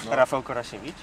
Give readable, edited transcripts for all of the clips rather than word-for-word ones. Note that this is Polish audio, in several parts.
Rafał Korasiewicz.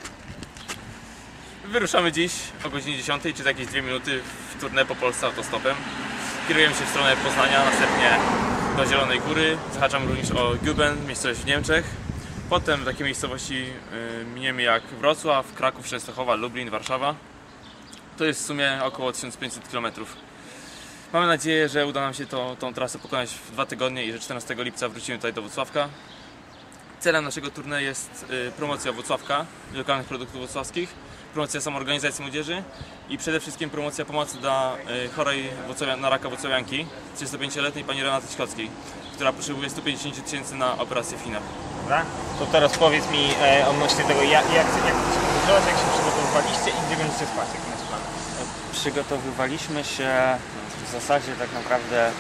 Wyruszamy dziś o godzinie 10, czy za jakieś 2 minuty w tournée po Polsce autostopem. Kierujemy się w stronę Poznania, następnie do Zielonej Góry. Zahaczamy również o Guben, miejscowość w Niemczech. Potem takie miejscowości miniemy jak Wrocław, Kraków, Częstochowa, Lublin, Warszawa. To jest w sumie około 1500 km. Mamy nadzieję, że uda nam się tą trasę pokonać w 2 tygodnie i że 14 lipca wrócimy tutaj do Włocławka. Celem naszego tournée jest promocja Włocławka, lokalnych produktów włocławskich, promocja samoorganizacji młodzieży i przede wszystkim promocja pomocy dla chorej na raka włocławianki, 35-letniej pani Renaty Ćkockiej, która potrzebuje 150 000 na operację w Chinach. Dobra? To teraz powiedz mi odnośnie tego, jak się przygotowywaliście i gdzie będziecie spać, jaki masz plan? Przygotowywaliśmy się w zasadzie tak naprawdę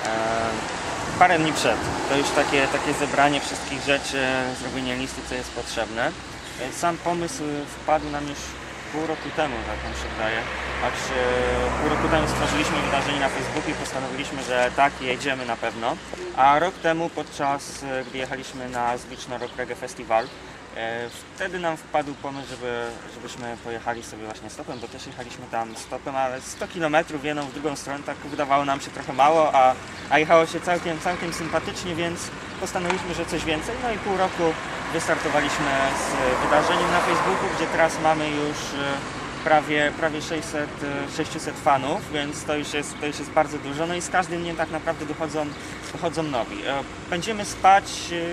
parę dni przed. To już takie zebranie wszystkich rzeczy, zrobienie listy, co jest potrzebne. Sam pomysł wpadł nam już pół roku temu, tak mi się wydaje. Acz pół roku temu stworzyliśmy wydarzenie na Facebooku i postanowiliśmy, że tak, jedziemy na pewno. A rok temu, podczas gdy jechaliśmy na Zwiczno Rock Reggae Festival, wtedy nam wpadł pomysł, żebyśmy pojechali sobie właśnie stopem, bo też jechaliśmy tam stopem, ale 100 km w jedną, w drugą stronę, tak wydawało nam się trochę mało, a jechało się całkiem sympatycznie, więc postanowiliśmy, że coś więcej. No i pół roku wystartowaliśmy z wydarzeniem na Facebooku, gdzie teraz mamy już prawie 600 fanów, więc to już jest bardzo dużo. No i z każdym dniem tak naprawdę dochodzą nowi. Będziemy spać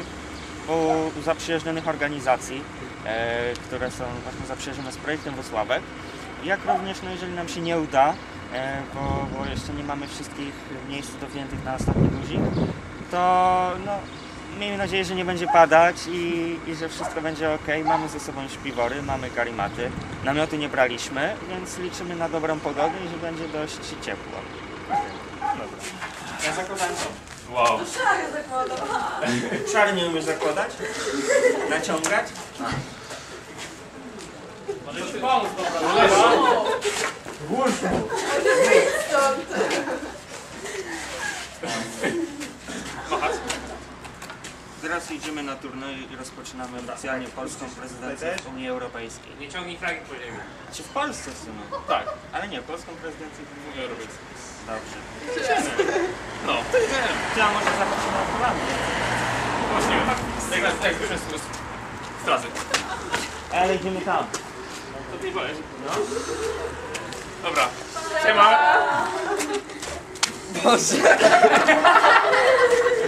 u zaprzyjaźnionych organizacji, które są właśnie zaprzyjaźnione z projektem Włocławek. Jak również, no jeżeli nam się nie uda, bo jeszcze nie mamy wszystkich miejsc dopiętych na ostatni guzik, to no, miejmy nadzieję, że nie będzie padać i że wszystko będzie ok. Mamy ze sobą śpiwory, mamy karimaty, namiotu nie braliśmy, więc liczymy na dobrą pogodę i że będzie dość ciepło. Dobra. Ja zakładam to. Wow. Szary zakładam. Szary nie umiesz zakładać? Naciągać? Może ci pomóc, dobra. Głośno! Teraz jedziemy na turniej i rozpoczynamy oficjalnie polską prezydencję w Unii Europejskiej. Nie ciągnij flagi po ziemi. Czy w Polsce w sumie? Tak. Ale nie, polską prezydencję w Unii Europejskiej. Dobrze. No. Ty, a może zaprosimy na Holandię? Właśnie, jak wyszedł z trasy. Ale idziemy tam. To ty powiesz. No. Dobra. Siema. Boże.